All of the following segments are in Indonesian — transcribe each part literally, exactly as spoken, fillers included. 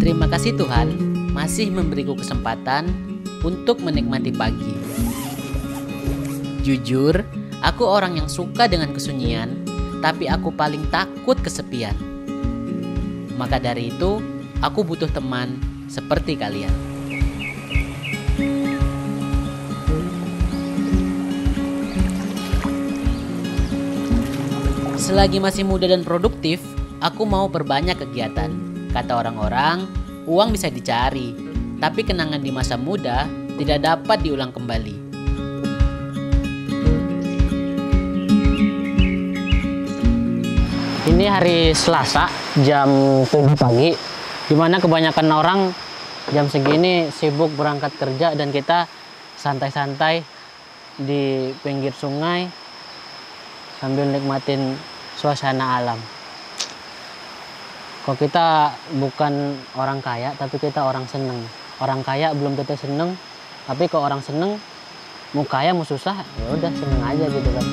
Terima kasih Tuhan masih memberiku kesempatan untuk menikmati pagi. Jujur, aku orang yang suka dengan kesunyian, tapi aku paling takut kesepian. Maka dari itu, aku butuh teman seperti kalian. Selagi masih muda dan produktif, aku mau perbanyak kegiatan. Kata orang-orang, uang bisa dicari, tapi kenangan di masa muda tidak dapat diulang kembali. Ini hari Selasa jam tujuh pagi, dimana kebanyakan orang jam segini sibuk berangkat kerja dan kita santai-santai di pinggir sungai sambil nikmatin suasana alam. Kok kita bukan orang kaya, tapi kita orang seneng. Orang kaya belum tentu seneng, tapi kalau orang seneng, mau kaya mau susah, ya udah seneng aja gitu kan.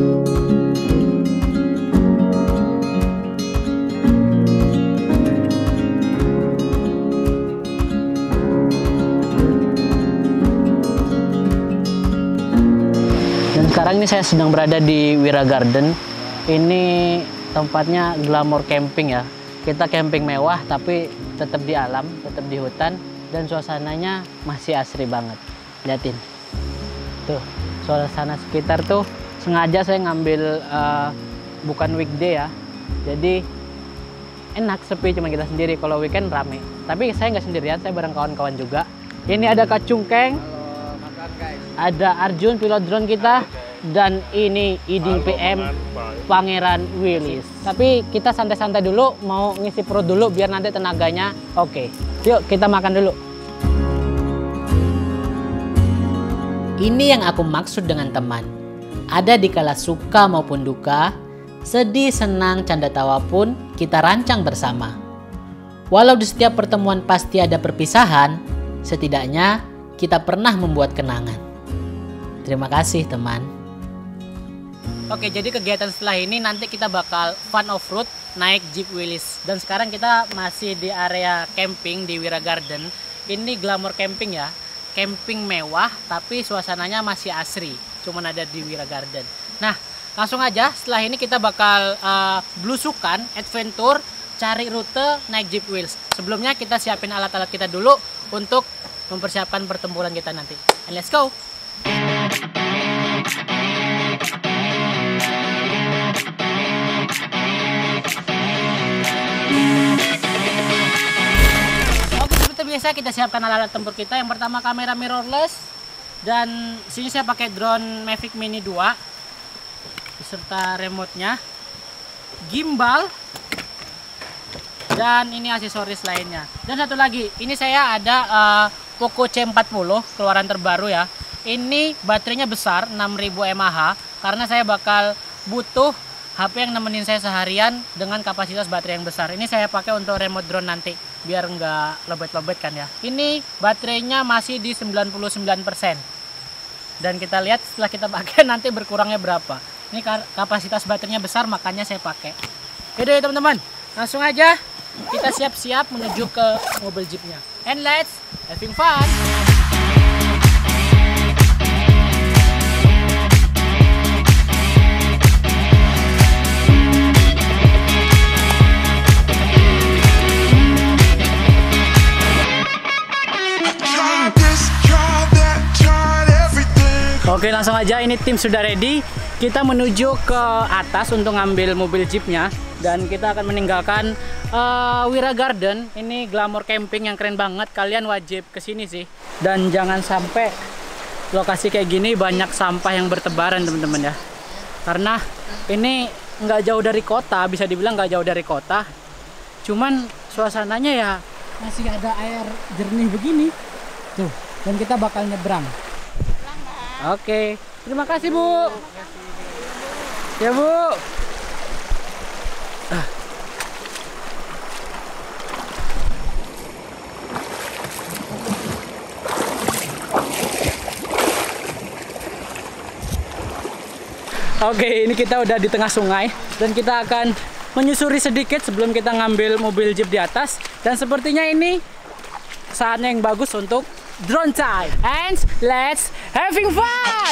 Dan sekarang ini saya sedang berada di Wira Garden. Ini tempatnya glamour camping ya. Kita camping mewah tapi tetap di alam, tetap di hutan, dan suasananya masih asri banget. Liatin, tuh suasana sekitar tuh sengaja saya ngambil uh, bukan weekday ya, jadi enak sepi cuma kita sendiri. Kalau weekend rame, tapi saya nggak sendirian, saya bareng kawan-kawan juga. Ini ada Kak Cungkeng, halo, makan guys. Ada Arjun pilot drone kita, dan ini Iding P M Pangeran Willis. Tapi kita santai-santai dulu, mau ngisi perut dulu biar nanti tenaganya oke. Yuk kita makan dulu. Ini yang aku maksud dengan teman. Ada di kala suka maupun duka, sedih, senang, canda tawa pun kita rancang bersama. Walau di setiap pertemuan pasti ada perpisahan, setidaknya kita pernah membuat kenangan. Terima kasih teman. Oke, jadi kegiatan setelah ini nanti kita bakal fun off-road naik Jeep Willys. Dan sekarang kita masih di area camping di Wira Garden. Ini glamour camping ya. Camping mewah tapi suasananya masih asri. Cuman ada di Wira Garden. Nah, langsung aja setelah ini kita bakal uh, blusukan, adventure, cari rute naik Jeep Willys. Sebelumnya kita siapin alat-alat kita dulu untuk mempersiapkan pertempuran kita nanti. And let's go! Biasa kita siapkan alat-alat tempur kita. Yang pertama kamera mirrorless, dan sini saya pakai drone Mavic Mini dua beserta remote-nya, gimbal, dan ini aksesoris lainnya. Dan satu lagi, ini saya ada uh, Poco C empat puluh keluaran terbaru ya. Ini baterainya besar enam ribu mAh karena saya bakal butuh H P yang nemenin saya seharian dengan kapasitas baterai yang besar. Ini saya pakai untuk remote drone nanti biar nggak lobet-lobet kan ya. Ini baterainya masih di sembilan puluh sembilan persen. Dan kita lihat setelah kita pakai nanti berkurangnya berapa. Ini kapasitas baterainya besar makanya saya pakai. Oke deh teman-teman, langsung aja kita siap-siap menuju ke mobil jeepnya. And let's having fun. Oke, langsung aja, ini tim sudah ready. Kita menuju ke atas untuk ngambil mobil jeepnya. Dan kita akan meninggalkan uh, Wira Garden. Ini glamour camping yang keren banget. Kalian wajib kesini sih. Dan jangan sampai lokasi kayak gini banyak sampah yang bertebaran teman-teman ya. Karena ini nggak jauh dari kota, bisa dibilang nggak jauh dari kota. Cuman suasananya ya masih ada air jernih begini. Tuh, dan kita bakal nyebrang. Oke, terima kasih Bu. Ya Bu. Ah. Oke, ini kita udah di tengah sungai dan kita akan menyusuri sedikit sebelum kita ngambil mobil jeep di atas. Dan sepertinya ini saatnya yang bagus untuk drone time. And let's having fun!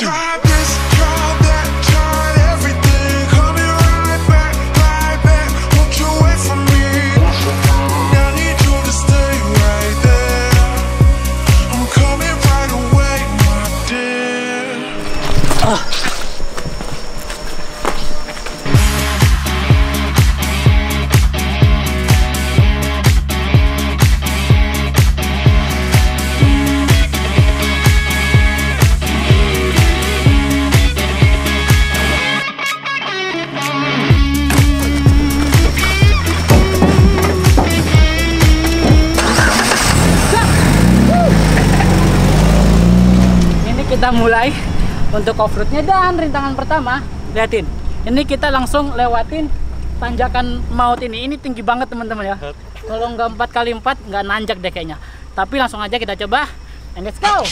Kita mulai untuk off-roadnya dan rintangan pertama. Lihatin, ini kita langsung lewatin tanjakan maut ini. Ini tinggi banget teman-teman ya. Kalau nggak empat kali empat nggak nanjak deh kayaknya. Tapi langsung aja kita coba. And let's go.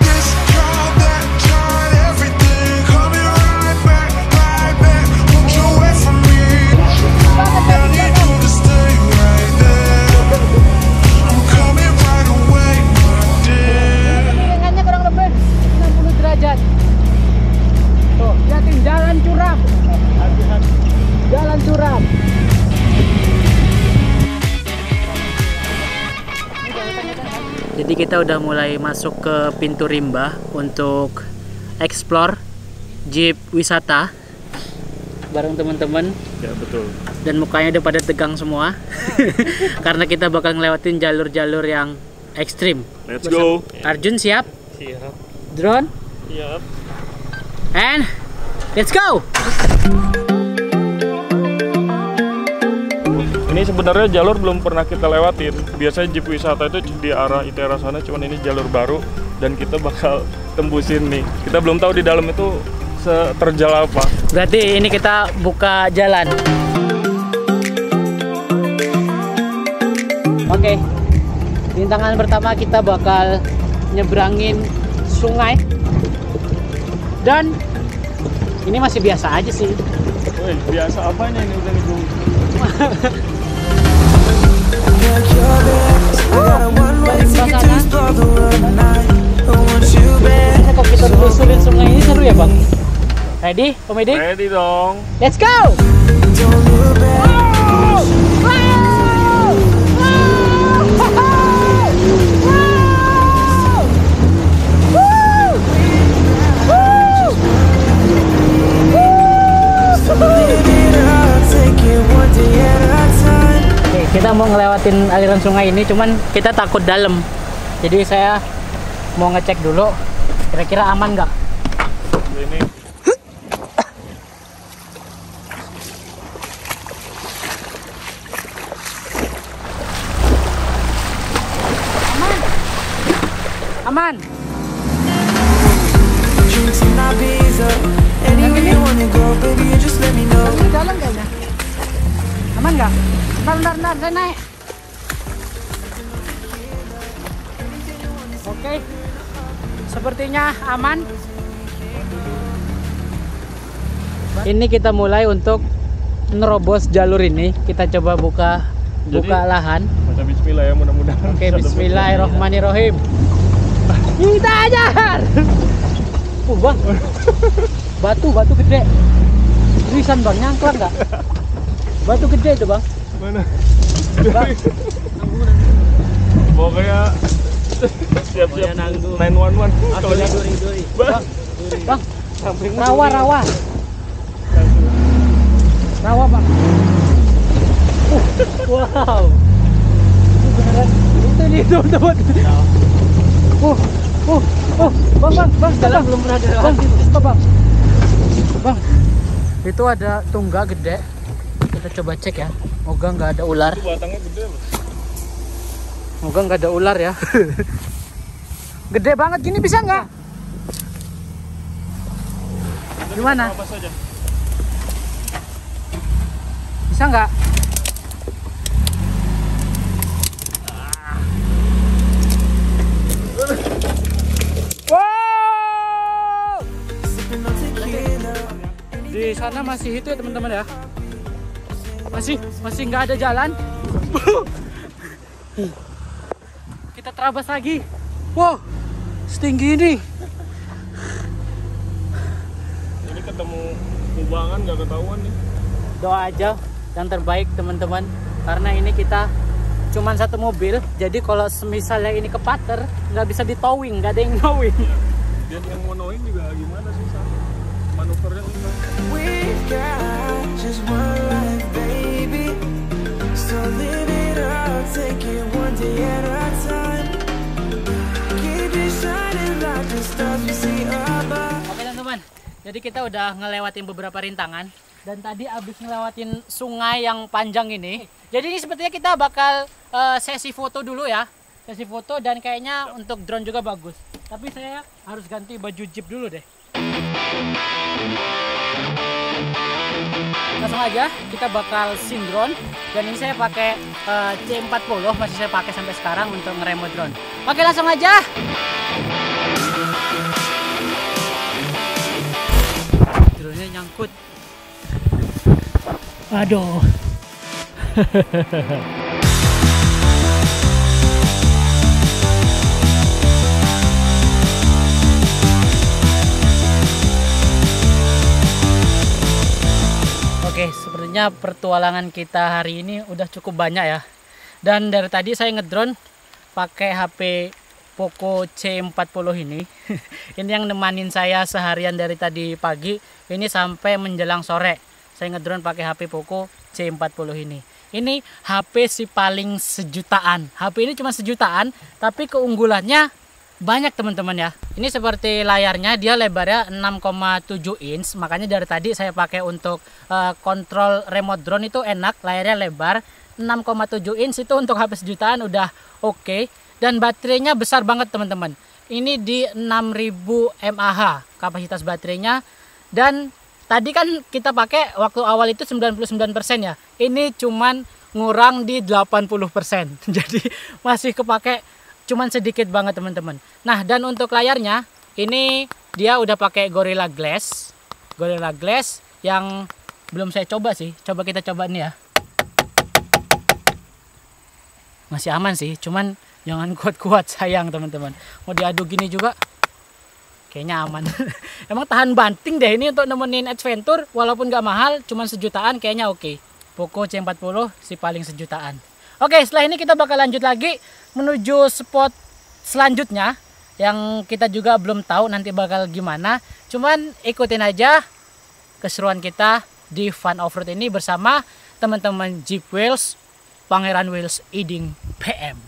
Tuh, lihatin jalan curam. Jalan curam. Jadi kita udah mulai masuk ke pintu rimba untuk explore jeep wisata bareng teman-teman. Ya betul. Dan mukanya udah pada tegang semua karena kita bakal ngelewatin jalur-jalur yang ekstrim. Let's go. Arjun siap? Siap. Drone? Siap. And let's go. Ini sebenarnya jalur belum pernah kita lewatin. Biasanya jeep wisata itu di arah I T E R A sana, cuman ini jalur baru dan kita bakal tembusin nih. Kita belum tahu di dalam itu seterjal apa. Berarti ini kita buka jalan. Oke. Rintangan pertama kita bakal nyebrangin sungai. Dan ini masih biasa aja sih. Woi, biasa apanya ini udah nih? Kalau kita telusurin sungai ini seru ya bang? Ready, Komedi? Ready dong. Let's go! Wow! Wow! Oke, kita mau ngelewatin aliran sungai ini, cuman kita takut dalam. Jadi saya mau ngecek dulu, kira-kira aman nggak? Ini. Aman. Aman. Ini dalam kayaknya. Aman nggak? Ntar, ntar, ntar, saya naik. Oke, sepertinya aman. Ini kita mulai untuk nerobos jalur ini. Kita coba buka Jadi, buka lahan. Baca bismillah ya, mudah-mudahan. Oke, bismillahirrohmanirrohim. Kita ajar. Uh, bang. Batu, batu gede. Tulisan bang, nyangklang nggak? Batu gede itu bang. Mana? Bang. Mau kayak siap-siap sembilan satu satu. Kalau Duri, duri. Bang, Bang, rawa, rawa. Rawa bang. Uh, wow. Itu beneran. Itu nih, itu teman. Uh, uh, uh, bang, bang, bang, stop, belum pernah ada. Bang, stop bang. Bang, itu ada tunggak gede. Kita coba cek ya. Moga nggak ada ular. itu batangnya gede loh. Moga nggak ada ular ya. Gede banget gini bisa nggak? Gimana? Apa saja? Bisa nggak? Wow! Di sana masih itu ya teman-teman ya. Masih masih nggak ada jalan. Kita terabas lagi. Wow, setinggi ini. Ini ketemu kubangan nggak ketahuan nih. Doa aja yang terbaik teman-teman, karena ini kita cuman satu mobil, jadi kalau misalnya ini kepater nggak bisa di towing, nggak ada yang knowing. Dan yang mau knowing juga gimana sih sama manuvernya. We've got just one life, baby. So live it up, take it one day at a time. Keep it shining like the stars we see above. Oke teman-teman, jadi kita udah ngelewatin beberapa rintangan. Dan tadi abis ngelewatin sungai yang panjang ini. Jadi ini sepertinya kita bakal uh, sesi foto dulu ya. Sesi foto dan kayaknya untuk drone juga bagus. Tapi saya harus ganti baju jeep dulu deh. Langsung aja kita bakal sinkron. Dan ini saya pakai uh, C empat puluh, masih saya pakai sampai sekarang untuk ngeremote drone. Oke langsung aja. Drone-nya nyangkut. Aduh. Oke, sepertinya pertualangan kita hari ini udah cukup banyak ya. Dan dari tadi saya ngedrone pakai H P Poco C empat puluh ini. Ini yang nemanin saya seharian dari tadi pagi ini sampai menjelang sore. Saya ngedrone pakai H P Poco C empat puluh ini. Ini H P si paling sejutaan. H P ini cuma sejutaan, tapi keunggulannya banyak teman-teman ya. Ini seperti layarnya, dia lebarnya enam koma tujuh inch. Makanya dari tadi saya pakai untuk uh, kontrol remote drone itu enak. Layarnya lebar, enam koma tujuh inch itu untuk H P sejutaan udah oke. Okay. Dan baterainya besar banget teman-teman. Ini di enam ribu mAh kapasitas baterainya. Dan tadi kan kita pakai waktu awal itu sembilan puluh sembilan persen ya. Ini cuman ngurang di delapan puluh persen. Jadi masih kepake cuman sedikit banget teman-teman. Nah, dan untuk layarnya ini dia udah pakai Gorilla Glass. Gorilla Glass yang belum saya coba sih. Coba kita coba nih ya. Masih aman sih, cuman jangan kuat-kuat sayang teman-teman. Mau diadu gini juga kayaknya aman. Emang tahan banting deh ini untuk nemenin adventure. Walaupun gak mahal, cuman sejutaan kayaknya oke. Okay. Poco C empat puluh si paling sejutaan. Oke, okay, setelah ini kita bakal lanjut lagi menuju spot selanjutnya. Yang kita juga belum tahu nanti bakal gimana. Cuman ikutin aja keseruan kita di Fun Offroad ini bersama teman-teman Jeep Wheels, Pangeran Wheels Iding P M.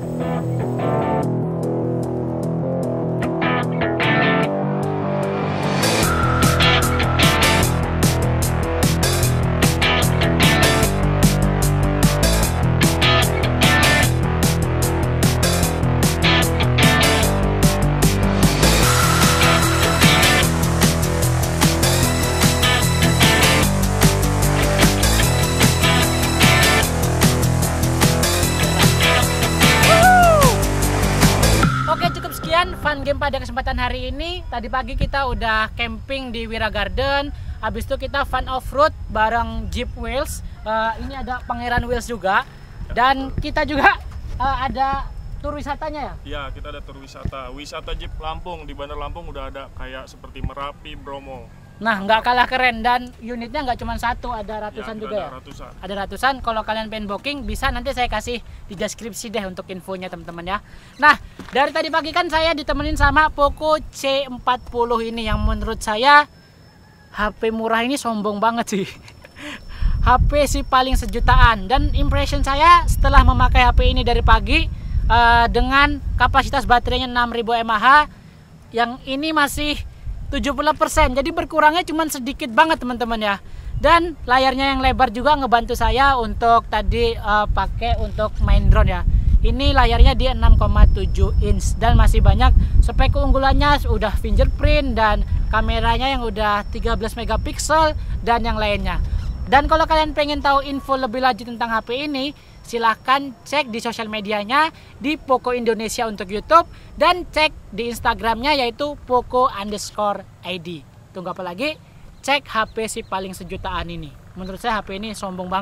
Fun game pada kesempatan hari ini. Tadi pagi kita udah camping di Wira Garden. Habis itu kita fun off-road bareng Jeep Wheels. uh, Ini ada Pangeran Wheels juga. Dan kita juga uh, ada tur wisatanya ya? Ya, kita ada tur wisata. Wisata Jeep Lampung. Di Bandar Lampung udah ada kayak seperti Merapi, Bromo. Nah, nggak kalah keren. Dan unitnya nggak cuma satu, ada ratusan ya, juga ada ya? Ratusan. Ada ratusan. Kalau kalian pengen booking, bisa nanti saya kasih di deskripsi deh untuk infonya teman-teman ya. Nah, dari tadi pagi kan saya ditemenin sama Poco C empat puluh ini. Yang menurut saya H P murah ini sombong banget sih. H P sih paling sejutaan. Dan impression saya setelah memakai H P ini dari pagi, uh, dengan kapasitas baterainya enam ribu mAh, yang ini masih tujuh puluh persen, jadi berkurangnya cuma sedikit banget teman-teman ya. Dan layarnya yang lebar juga ngebantu saya untuk tadi uh, pakai untuk main drone ya. Ini layarnya di enam koma tujuh inch dan masih banyak spek keunggulannya, udah fingerprint dan kameranya yang udah tiga belas megapiksel dan yang lainnya. Dan kalau kalian pengen tahu info lebih lanjut tentang H P ini, silahkan cek di sosial medianya di Poco Indonesia untuk YouTube dan cek di Instagramnya yaitu Poco underscore I D. Tunggu apa lagi? Cek H P si paling sejutaan ini. Menurut saya H P ini sombong banget.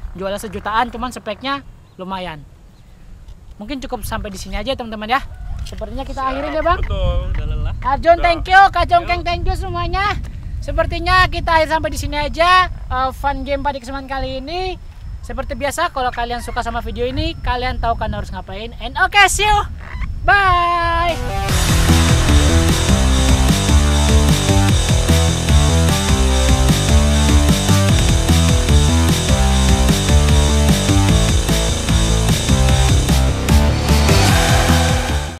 jualnya sejutaan, cuman speknya lumayan. Mungkin cukup sampai di sini aja teman-teman ya. Sepertinya kita akhirin ya Bang. Betul. Udah lelah. Arjun thank you, Kak Jongkeng thank you semuanya. Sepertinya kita akhir sampai di sini aja uh, fun game pada kesempatan kali ini. Seperti biasa, kalau kalian suka sama video ini, kalian tahu kan harus ngapain. And okay, see you. Bye.